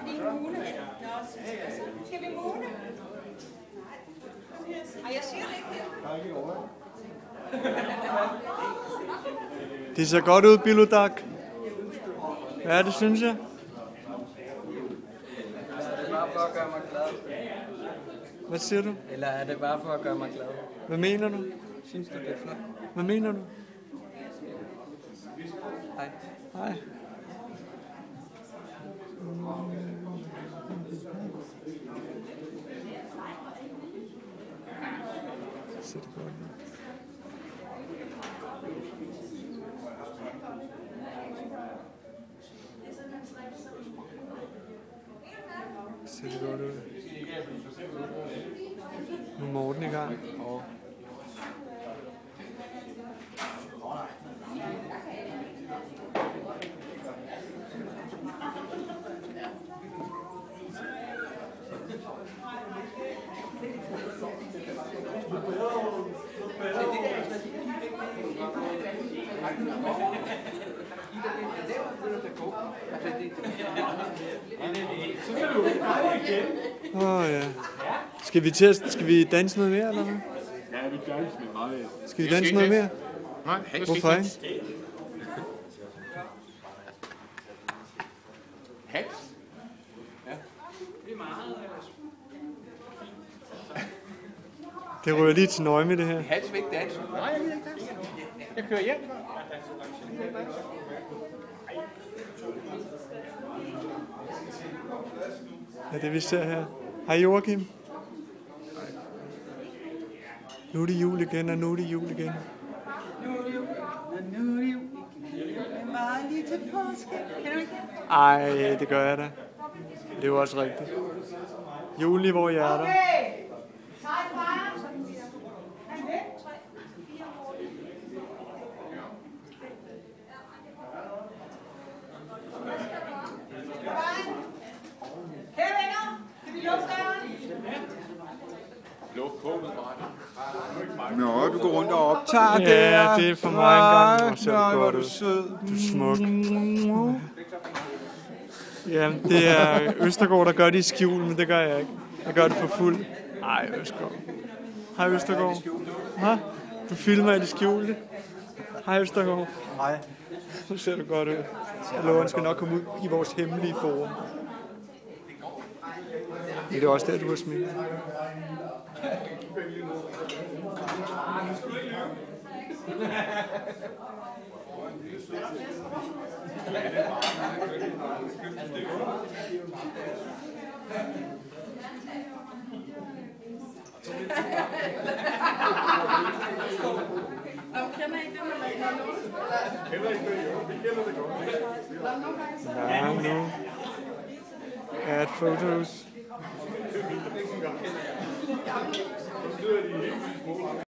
lige en mune. Skal vi mune? Ej, jeg siger det ikke her. Det ser godt ud, Bilodak. Ja, det synes jeg. Er det bare for at gøre mig glad? Hvad siger du? Eller er det bare for at gøre mig glad? Hvad mener du? Synes du, det er flot? Hvad mener du? Hej. Hej. Ser det godt ud? Ser det godt ud? Nu er Morten i gang. Ja. Skal vi danse noget mere, eller hvad? Ja, vi danser med meget. Skal vi danse noget mere? Nej, hvorfor ikke? Hat? Det rører lige til nøje med det her. Hats vil ikke danse. Nej, jeg vil ikke danse. Jeg kører hjem. Ja, det vi ser her. Hej Joachim. Nu er det jul igen, og nu er det jul igen. Nu er det jul, og nu er det jul. Bare lige til påske. Kan du ikke det? Ej, det gør jeg da. Det er jo også rigtigt. Julen i vores hjerter. Okay. Sejt bare. Her venner, kan vi lukke døren? Luk kålet bare. Nå, du går rundt og optager det Ja, her. det er for mig engang. Hvor ser Nej, du hvor er godt du ud. sød. Du er smuk. Ja, det er Østergaard, der gør det i skjul, men det gør jeg ikke. Jeg gør det for fuld. Ej, Østergaard. Hej Østergaard. Hå? Du filmer i det skjulte. Hej Østergaard. Hej. Så ser du godt ud. Jeg lover, han skal nok komme ud i vores hemmelige forum. Det er også der, du har smidt. Ja, nu. Add photos.